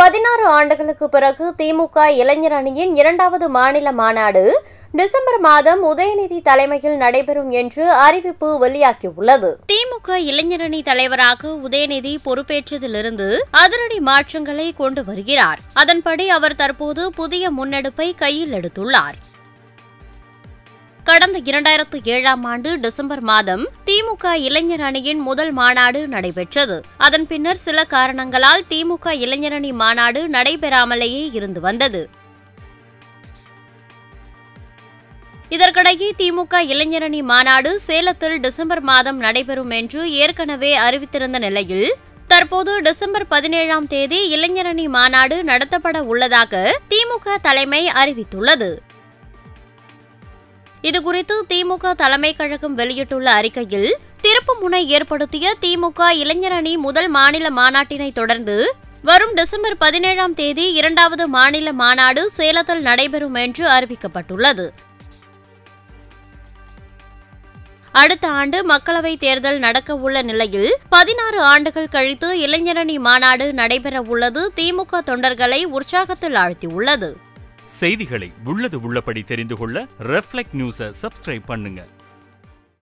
16 ஆண்டுகளுக்கு பிறகு திமுக இளைஞர் அணியின் இரண்டாவது மாநில மாநாடு டிசம்பர் மாதம் உதயநிதி தலைமையில் நடைபெறும் என்று அறிவிப்பு வெளியாகியுள்ளது. திமுக இளைஞரணி தலைவராக உதயநிதி பொறுப்பேற்றதிலிருந்து அதிரடி மாற்றங்களை கொண்டு வருகிறார். அதன்படி அவர் தற்போது புதிய முன்னெடுப்பை கையில் எடுத்துள்ளார். கடந்த 2007ஆம் ஆண்டு டிசம்பர் மாதம் திமுக இளைஞர் அணியின் முதல் மாநாடு நடைபெற்றது. அதன் பின்னர் சில காரணங்களால் திமுக இளைஞரணி மாநாடு நடைபெறாமலேயே இருந்து வந்தது. இதற்கிடையே திமுக இளைஞரணி மாநாடு சேலத்தில் டிசம்பர் மாதம் நடைபெறும் என்று ஏற்கனவே அறிவித்திருந்த நிலையில் தற்போது டிசம்பர் 17ஆம் தேதி இளைஞரணி மாநாடு நடத்தப்பட உள்ளதாக திமுக தலைமை அறிவித்துள்ளது. இதுகுறித்து திமுக தலைமை கழகம் வெளியிட்டுள்ள அறிக்கையில், திருப்புமுனை ஏற்படுத்திய திமுக இளைஞரணி முதல் மாநில மாநாட்டினை தொடர்ந்து வரும் டிசம்பர் 17ஆம் தேதி இரண்டாவது மாநில மாநாடு சேலத்தில் நடைபெறும் என்று அறிவிக்கப்பட்டுள்ளது. அடுத்த ஆண்டு மக்களவைத் தேர்தல் நடக்க உள்ள நிலையில் 16 ஆண்டுகள் கழித்து இளைஞரணி மாநாடு நடைபெற உள்ளது திமுக தொண்டர்களை உற்சாகத்தில் ஆழ்த்தியுள்ளது. செய்திகளை உள்ளது உள்ளபடி தெரிந்து கொள்ள ரெஃப்ளெக்ட் நியூஸை சப்ஸ்கிரைப் பண்ணுங்க.